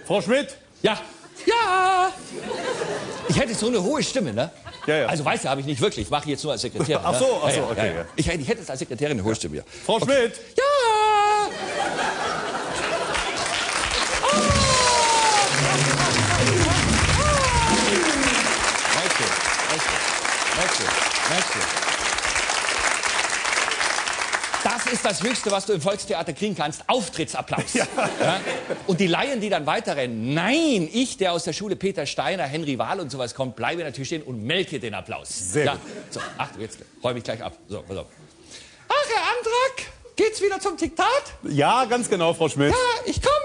Frau Schmidt? Ja. Ja. Ich hätte so eine hohe Stimme, ne? Ja, ja. Also weißt du, habe ich nicht wirklich. Ich mache jetzt nur als Sekretärin. Ach so, ne? okay. Ja. Ich hätte jetzt als Sekretärin eine hohe Stimme. Ja. Frau Schmidt? Ja. Das ist das Höchste, was du im Volkstheater kriegen kannst. Auftrittsapplaus. Ja. Ja? Und die Laien, die dann weiterrennen. Nein, ich, der aus der Schule Peter Steiner, Henry Wahl und sowas kommt, bleibe natürlich stehen und melke den Applaus. Sehr gut. So, Achtung, jetzt räume ich gleich ab. So, pass auf. Ach, Herr Antrag, geht's wieder zum Diktat? Ja, ganz genau, Frau Schmidt. Ja, ich komme.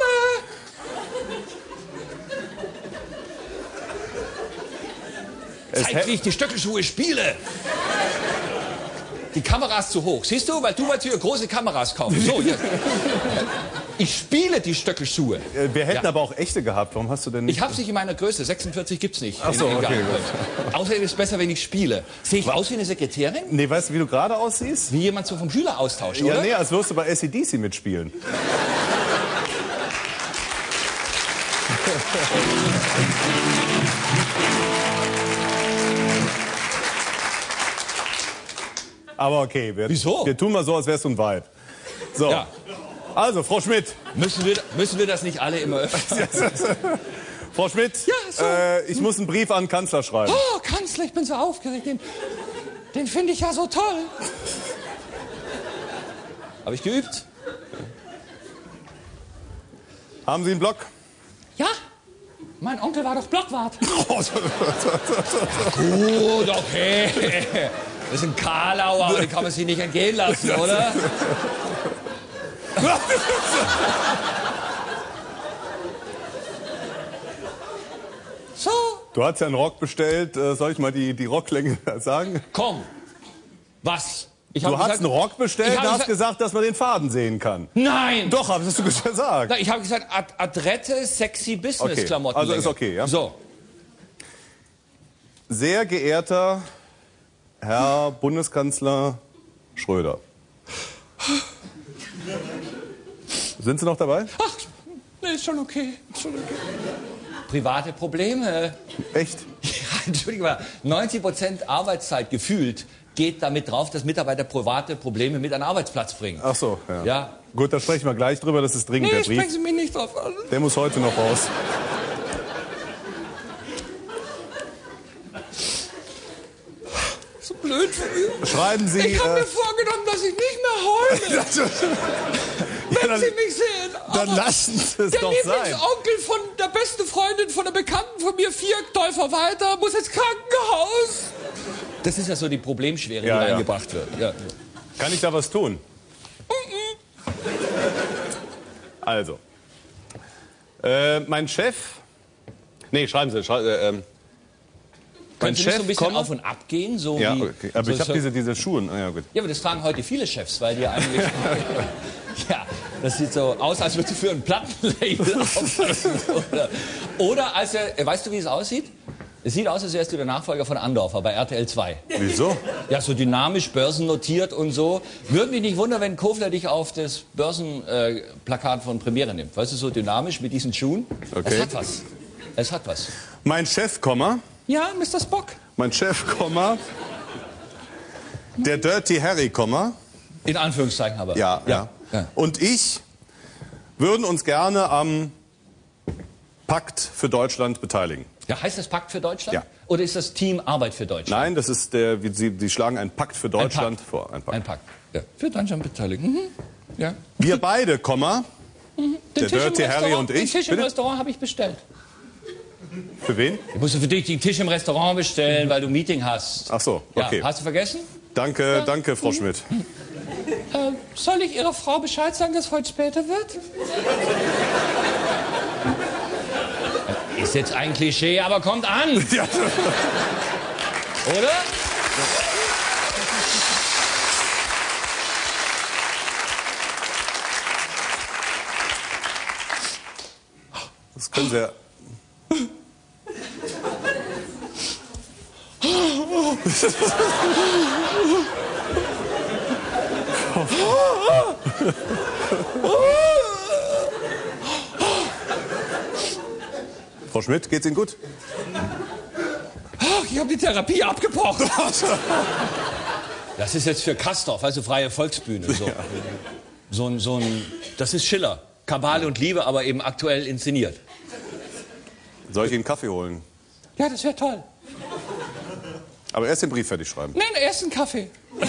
Zeig, wie ich die Stöckelschuhe spiele. Die Kamera ist zu hoch. Siehst du? Weil du wolltest hier große Kameras kaufen. So, jetzt. Ich spiele die Stöckelschuhe. Wir hätten aber auch echte gehabt. Warum hast du denn nicht? Ich hab's nicht in meiner Größe. 46 gibt's nicht. Ach so, okay, gut. Außerdem ist es besser, wenn ich spiele. Sehe ich aus wie eine Sekretärin? Nee, weißt du, wie du gerade aussiehst? Wie jemand so vom Schüleraustausch, oder? Ja, nee, als würdest du bei AC/DC mitspielen. Aber okay, Wieso? Wir tun mal so, als wärst du ein Weib. So. Ja. Also, Frau Schmidt. Müssen wir das nicht alle immer öfter? Frau Schmidt, Ja, so. Ich muss einen Brief an den Kanzler schreiben. Oh, Kanzler, ich bin so aufgeregt. Den finde ich ja so toll. Habe ich geübt? Haben Sie einen Block? Ja. Mein Onkel war doch Blockwart. Gut, okay. Das ist ein Karlauer, aber den kann man sich nicht entgehen lassen, oder? So. Du hast ja einen Rock bestellt. Soll ich mal die Rocklänge sagen? Komm. Was? Du hast einen Rock bestellt und hast gesagt, dass man den Faden sehen kann. Nein! Doch, hast du gesagt. Ich habe gesagt, adrette, sexy Business-Klamotten. Okay. Also ist okay, ja? So. Sehr geehrter Herr Bundeskanzler Schröder. Sind Sie noch dabei? Ach, nee, ist schon okay. Private Probleme. Echt? Ja, Entschuldigung mal, 90% Arbeitszeit gefühlt geht damit drauf, dass Mitarbeiter private Probleme mit an den Arbeitsplatz bringen. Ach so, ja. Ja. Gut, da sprechen wir gleich drüber, das ist dringend, Nee, der Brief. sprechen Sie mich nicht drauf an. Der muss heute noch raus. So blöd von mir. Schreiben Sie... Ich habe mir vorgenommen, dass ich nicht mehr heule, wenn Sie mich sehen. Dann Aber lassen Sie es der doch sein. Lieblingsonkel von der besten Freundin von der Bekannten von mir, 4 Dörfer weiter, muss ins Krankenhaus. Das ist ja so die Problemschwere, Ja, die ja. eingebracht wird. Ja. Kann ich da was tun? Also. Mein Chef... Nee, schreiben Sie. Können Sie nicht so ein bisschen auf und ab gehen? So Ja, wie, okay. Aber so ich habe diese Schuhe. Ja, gut. Ja, aber das tragen heute viele Chefs, weil die eigentlich... ja, das sieht so aus, als würdest du für ein Plattenlabel aufpassen. Oder als er... Weißt du, wie es aussieht? Es sieht aus, als wärst du der Nachfolger von Andorfer bei RTL 2. Wieso? Ja, so dynamisch, börsennotiert und so. Würde mich nicht wundern, wenn Kofler dich auf das Börsenplakat von Premiere nimmt. Weißt du, so dynamisch mit diesen Schuhen. Okay. Es hat was. Es hat was. Mein Chef, Komma. Ja, Mr. Spock. Mein Chef, Komma. Der Dirty Harry, Komma. In Anführungszeichen aber. Ja. Und ich würden uns gerne am Pakt für Deutschland beteiligen. Ja, heißt das Pakt für Deutschland? Ja. Oder ist das Team Arbeit für Deutschland? Nein, das ist Sie schlagen einen Pakt für Deutschland vor. Ein Pakt. Ja. Für Deutschland beteiligen. Mhm. Ja. Wir beide, Komma. Den Der Tisch im Dirty Harry Restaurant- und ich. Den Tisch im Bitte? Restaurant habe ich bestellt. Für wen? Ich musste für dich den Tisch im Restaurant bestellen, weil du Meeting hast. Ach so, okay. Ja, hast du vergessen? Danke, Frau Schmidt. Soll ich Ihrer Frau Bescheid sagen, dass heute später wird? Ist jetzt ein Klischee, aber kommt an. Ja. Oder? Das können Sie ja. Frau Schmidt, geht's Ihnen gut? Ach, ich habe die Therapie abgebrochen. Das ist jetzt für Castorf, also Freie Volksbühne. So. Das ist Schiller. Kabale und Liebe, aber eben aktuell inszeniert. Soll ich Ihnen Kaffee holen? Ja, das wäre toll. Aber erst den Brief fertig schreiben. Nein, erst einen Kaffee.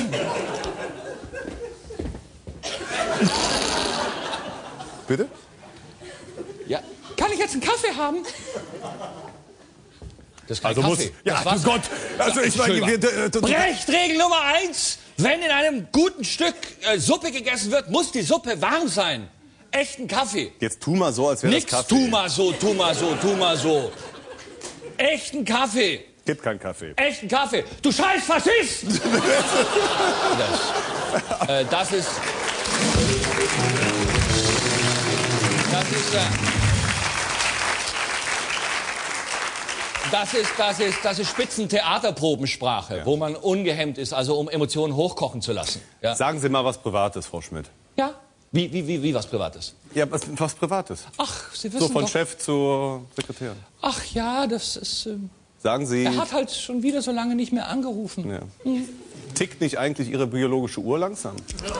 Bitte? Ja. Kann ich jetzt einen Kaffee haben? Das ist kein Kaffee. Ja, du Gott. Also ich meine, Brecht-Regel Nummer 1. Wenn in einem guten Stück Suppe gegessen wird, muss die Suppe warm sein. Echten Kaffee. Jetzt tu mal so, als wäre das Kaffee. Tu mal so. Echten Kaffee. Gibt keinen Kaffee. Echten Kaffee. Du scheiß Faschist! Das ist Spitzentheaterprobensprache, wo man ungehemmt ist, also um Emotionen hochkochen zu lassen. Ja. Sagen Sie mal was Privates, Frau Schmidt. Ja? Wie was Privates? Ja, was Privates. Ach, Sie wissen So von doch. Chef zur Sekretärin. Ach ja, das ist... Sagen Sie... Er hat halt schon wieder so lange nicht mehr angerufen. Ja. Tickt nicht eigentlich Ihre biologische Uhr langsam?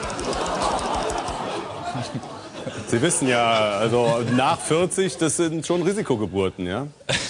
Sie wissen ja, also nach 40, das sind schon Risikogeburten, ja?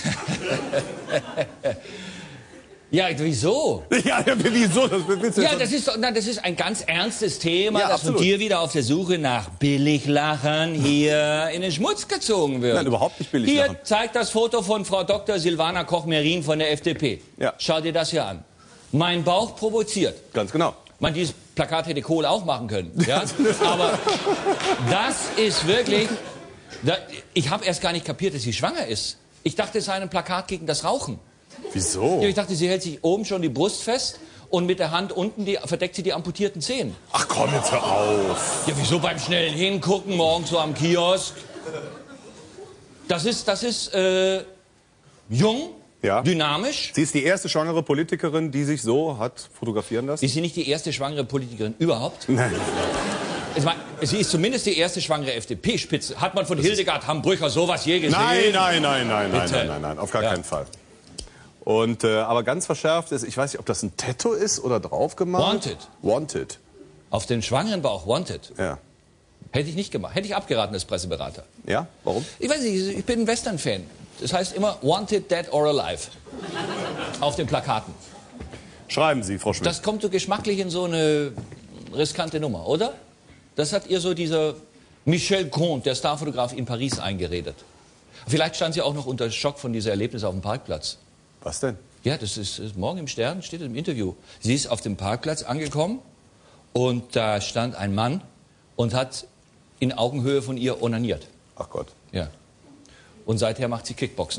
Ja, wieso? Ja, wieso? Das ist ein ganz ernstes Thema, Ja, das von absolut. dir wieder auf der Suche nach Billiglachern hier in den Schmutz gezogen wird. Nein, überhaupt nicht Billiglachen. Hier zeigt das Foto von Frau Dr. Silvana Koch-Merin von der FDP. Ja. Schau dir das hier an. Mein Bauch provoziert. Ganz genau. Man, dieses Plakat hätte Kohl auch machen können. Ja? Aber das ist wirklich... Ich habe erst gar nicht kapiert, dass sie schwanger ist. Ich dachte, es sei ein Plakat gegen das Rauchen. Wieso? Ja, ich dachte, sie hält sich oben schon die Brust fest und mit der Hand unten verdeckt sie die amputierten Zehen. Ach komm, jetzt hör auf. Ja, wieso beim schnellen Hingucken morgens so am Kiosk? Das ist jung, Ja. dynamisch. Sie ist die erste schwangere Politikerin, die sich so hat fotografieren lassen? Ist sie nicht die erste schwangere Politikerin überhaupt? Nein. Ich meine, sie ist zumindest die erste schwangere FDP-Spitze. Hat man von Hildegard Hambrücher sowas je gesehen? Nein, auf gar Ja. keinen Fall. Und, aber ganz verschärft ist, ich weiß nicht, ob das ein Tattoo ist oder draufgemalt. Wanted. Wanted, Auf den schwangeren Bauch, wanted. ja. Hätte ich nicht gemacht. Hätte ich abgeraten als Presseberater. Ja, warum? Ich weiß nicht, ich bin ein Western-Fan. Das heißt immer wanted, dead or alive. Auf den Plakaten. Schreiben Sie, Frau Schmidt. Das kommt so geschmacklich in so eine riskante Nummer, oder? Das hat ihr so dieser Michel Comte, der Starfotograf in Paris, eingeredet. Vielleicht stand sie auch noch unter Schock von dieser Erlebnis auf dem Parkplatz. Was denn? Ja, das ist morgen im Stern, steht im Interview. Sie ist auf dem Parkplatz angekommen und da stand ein Mann und hat in Augenhöhe von ihr onaniert. Ach Gott. Ja. Und seither macht sie Kickboxen.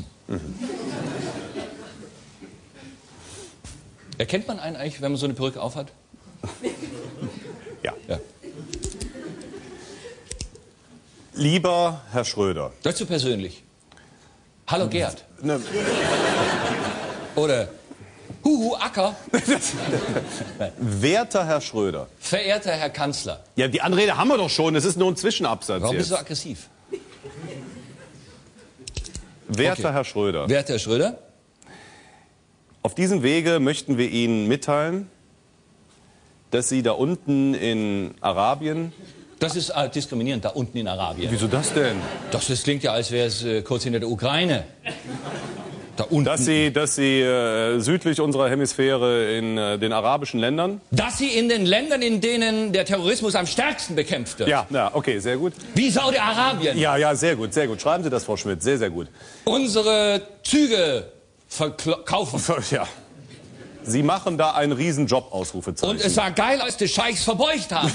Erkennt man einen eigentlich, wenn man so eine Perücke aufhat? Ja. Ja. Lieber Herr Schröder. Das ist zu persönlich. Hallo Gerd. Ne, Oder Huhu Acker. werter Herr Schröder. Verehrter Herr Kanzler. Ja, die Anrede haben wir doch schon. Es ist nur ein Zwischenabsatz Warum bist jetzt. du so aggressiv? Werter Okay. Herr Schröder. Werter Herr Schröder. Auf diesem Wege möchten wir Ihnen mitteilen, dass Sie da unten in Arabien... Das ist diskriminierend, da unten in Arabien. Wieso das denn? Das klingt ja, als wäre es kurz hinter der Ukraine. Da unten. Dass Sie südlich unserer Hemisphäre in den arabischen Ländern... Dass sie in den Ländern, in denen der Terrorismus am stärksten bekämpft wird. Ja, okay, sehr gut. Wie Saudi-Arabien. Ja, sehr gut, sehr gut. Schreiben Sie das, Frau Schmidt, sehr, sehr gut. Unsere Züge verkaufen. Ja. Sie machen da einen Riesenjob, Ausrufezeichen. Und es sah geil aus, die Scheichs verbeugt haben.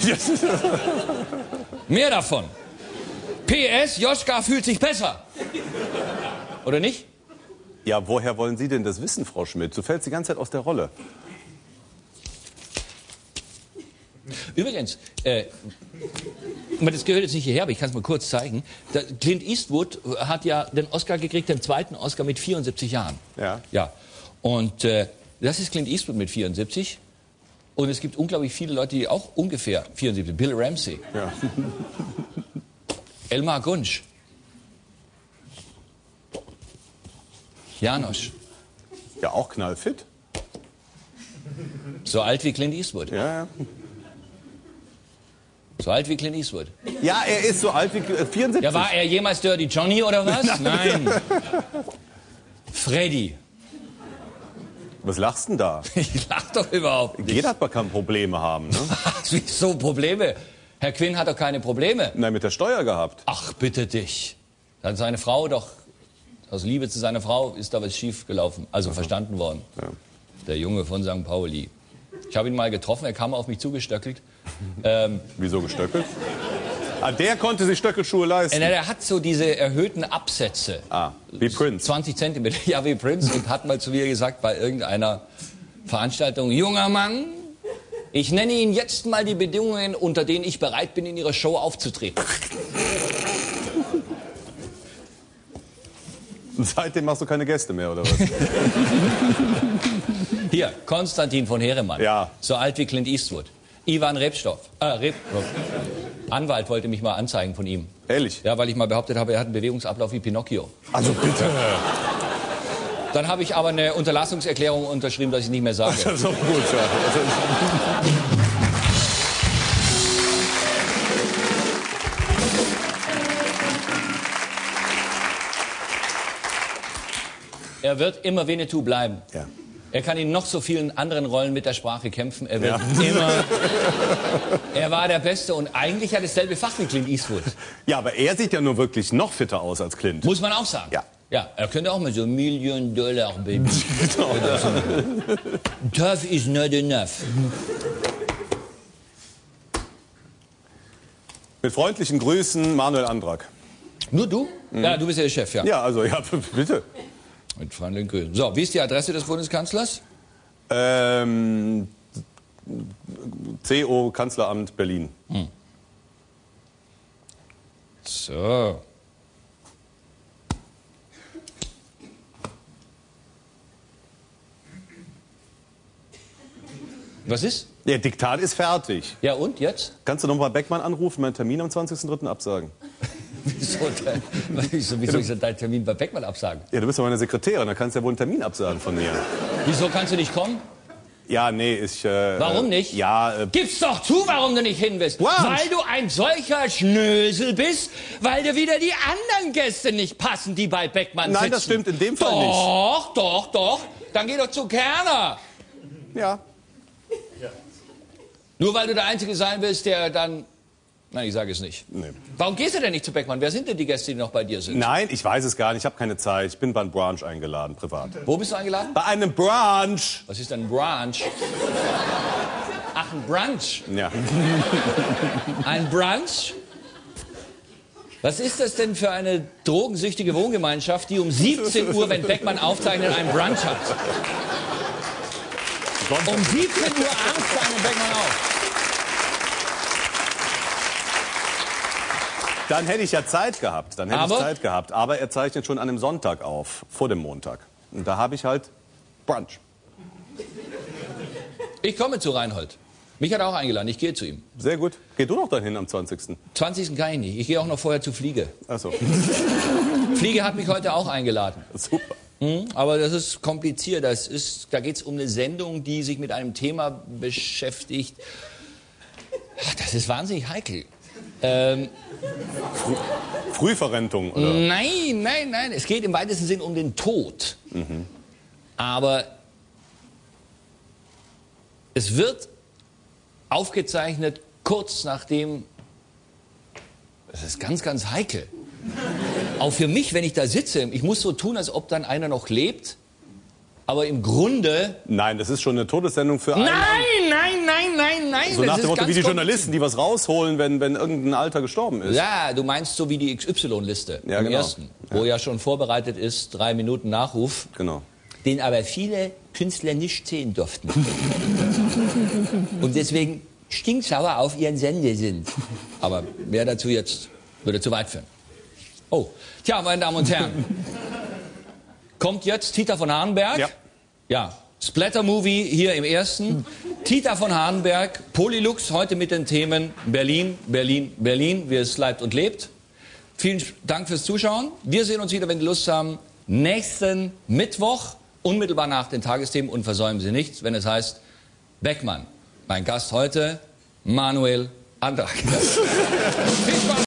Mehr davon. PS, Joschka fühlt sich besser. Oder nicht? Ja, woher wollen Sie denn das wissen, Frau Schmidt? Du fällst die ganze Zeit aus der Rolle. Übrigens, das gehört jetzt nicht hierher, aber ich kann es mal kurz zeigen. Clint Eastwood hat ja den Oscar gekriegt, den zweiten Oscar mit 74 Jahren. Ja. Ja. Und das ist Clint Eastwood mit 74. Und es gibt unglaublich viele Leute, die auch ungefähr 74. Bill Ramsey. Ja. Elmar Gunsch. Janosch. Ja, auch knallfit. So alt wie Clint Eastwood. Ja, ja. So alt wie Clint Eastwood. Ja, er ist so alt wie 74. Ja, war er jemals Dirty Johnny oder was? Nein. Freddy. Was lachst denn da? Ich lach doch überhaupt nicht. Jeder hat mal keine Probleme haben, ne? Wieso Probleme? Herr Quinn hat doch keine Probleme. Nein, mit der Steuer gehabt. Ach, bitte dich. Dann seine Frau doch, aus Liebe zu seiner Frau, ist da was schief gelaufen. Also verstanden worden. Ja. Der Junge von St. Pauli. Ich habe ihn mal getroffen, er kam auf mich zugestöckelt. Wieso gestöckelt? Ah, der konnte sich Stöckelschuhe leisten. Er hat so diese erhöhten Absätze. Ah, wie Prince. 20 Zentimeter, ja, wie Prince. Und hat mal zu mir gesagt bei irgendeiner Veranstaltung, junger Mann, ich nenne Ihnen jetzt mal die Bedingungen, unter denen ich bereit bin, in Ihrer Show aufzutreten. Und seitdem machst du keine Gäste mehr, oder was? Hier, Konstantin von Heeremann. Ja. So alt wie Clint Eastwood. Ivan Anwalt wollte mich mal anzeigen von ihm. Ehrlich? Ja, weil ich mal behauptet habe, er hat einen Bewegungsablauf wie Pinocchio. Also bitte. Dann habe ich aber eine Unterlassungserklärung unterschrieben, dass ich nicht mehr sage. Das ist doch gut, ja. Er wird immer Winnetou bleiben. Ja. Er kann in noch so vielen anderen Rollen mit der Sprache kämpfen. Er wird immer... Er war der Beste und eigentlich hat dasselbe Fach wie Clint Eastwood. Ja, aber er sieht ja nur wirklich noch fitter aus als Clint. Muss man auch sagen. Ja. Ja, er könnte auch mal so $1 Million, Baby. Tough is not enough. Mit freundlichen Grüßen, Manuel Andrak. Nur du? Ja, du bist ja der Chef, ja. Ja, also, ja, bitte. Mit freundlichen Grüßen. So, wie ist die Adresse des Bundeskanzlers? CO Kanzleramt Berlin. So. Was ist? Der Diktat ist fertig. Ja, und jetzt? Kannst du noch mal Beckmann anrufen, meinen Termin am 20.03. absagen? Wieso soll ich deinen Termin bei Beckmann absagen? Ja, du bist doch meine Sekretärin, dann kannst du ja wohl einen Termin absagen von mir. Wieso kannst du nicht kommen? Ja, nee, ich... Warum nicht? Ja, Gib's doch zu, warum du nicht hin willst. What? Weil du ein solcher Schnösel bist, weil dir wieder die anderen Gäste nicht passen, die bei Beckmann sitzen. Nein, das stimmt in dem Fall nicht. Doch. Dann geh doch zu Kerner. Ja. Nur weil du der Einzige sein willst, der dann... Nein, ich sage es nicht. Nee. Warum gehst du denn nicht zu Beckmann? Wer sind denn die Gäste, die noch bei dir sind? Nein, ich weiß es gar nicht, ich habe keine Zeit. Ich bin bei einem Brunch eingeladen, privat. Wo bist du eingeladen? Bei einem Brunch! Was ist denn ein Brunch? Ach, ein Brunch. Ja. Ein Brunch? Was ist das denn für eine drogensüchtige Wohngemeinschaft, die um 17 Uhr, wenn Beckmann aufzeichnet, einen Brunch hat? Um 17 Uhr abends zeichnet Beckmann auf. Dann hätte ich ja Zeit gehabt. Aber er zeichnet schon an einem Sonntag auf, vor dem Montag. Und da habe ich halt Brunch. Ich komme zu Reinhold. Mich hat er auch eingeladen, ich gehe zu ihm. Sehr gut. Geh du noch dahin am 20. 20. kann ich nicht. Ich gehe auch noch vorher zu Fliege. Ach so. Fliege hat mich heute auch eingeladen. Super. Aber das ist kompliziert. Da geht es um eine Sendung, die sich mit einem Thema beschäftigt. Das ist wahnsinnig heikel. Frühverrentung, oder? Nein. Es geht im weitesten Sinn um den Tod. Aber es wird aufgezeichnet kurz nachdem... Das ist ganz, ganz heikel. Auch für mich, wenn ich da sitze, ich muss so tun, als ob dann einer noch lebt. Aber im Grunde... Nein, das ist schon eine Todessendung für einen. Nein. So nach Das dem ist Motto ganz wie die Journalisten, die was rausholen, wenn irgendein Alter gestorben ist. Ja, du meinst so wie die XY-Liste Ja, im genau. ersten, wo ja schon vorbereitet ist, 3 Minuten Nachruf, Genau. den aber viele Künstler nicht sehen durften. Und deswegen stinksauer auf ihren Sender sind. Aber mehr dazu jetzt würde zu weit führen. Oh, tja, meine Damen und Herren. Kommt jetzt Tita von Hahnberg. Ja. Ja, Splatter-Movie hier im ersten. Tita von Hahnberg, Polylux, heute mit den Themen Berlin, wie es leibt und lebt. Vielen Dank fürs Zuschauen. Wir sehen uns wieder, wenn Sie Lust haben, nächsten Mittwoch, unmittelbar nach den Tagesthemen, und versäumen Sie nichts, wenn es heißt Beckmann. Mein Gast heute, Manuel Andrack. Viel Spaß!